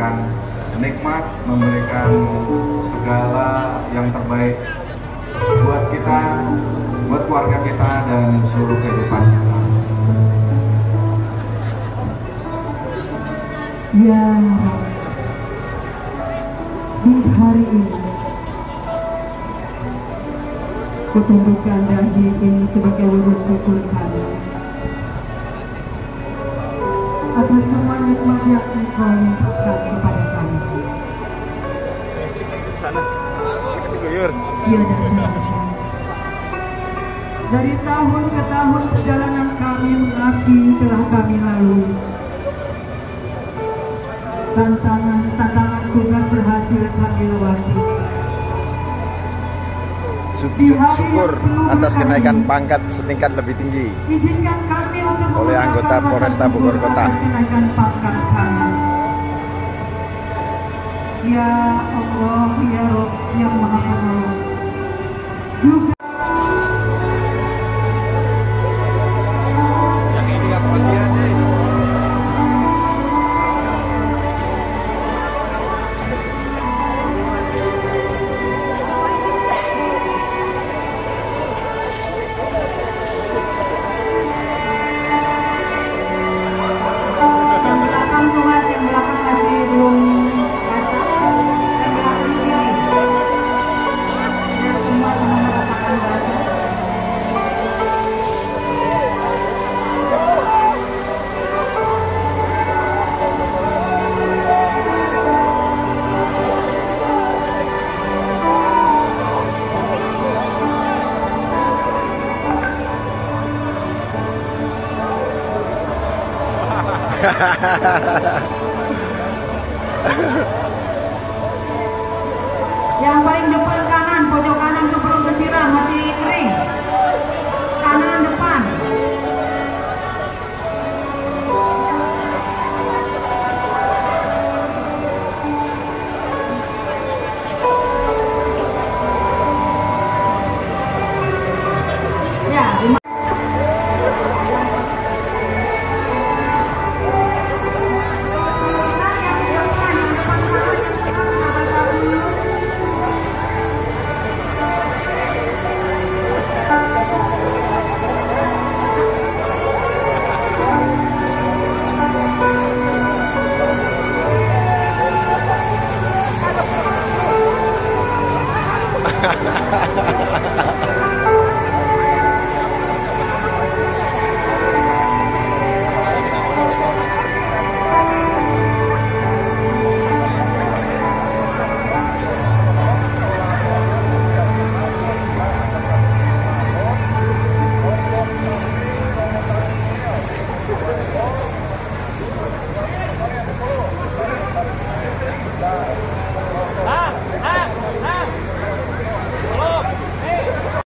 memberikan nikmat, memberikan segala yang terbaik buat kita, buat keluarga kita dan seluruh kehidupan kita. Ya, di hari ini kutunjukkan dahi ini sebagai wujud syukur kami atas semua nikmat yang Engkau limpahkan kepada kami. Ya, dari tahun ke tahun perjalanan kami mengabdi telah kami lalui. Tantangan tugas berhasil kami lewati. Sujud syukur atas kenaikan pangkat setingkat lebih tinggi oleh anggota Polresta Bogor Kota. Ya Allah, ya Rabb yang Maha Penolong. Juga Yang ini apa bagian nih? yang paling depan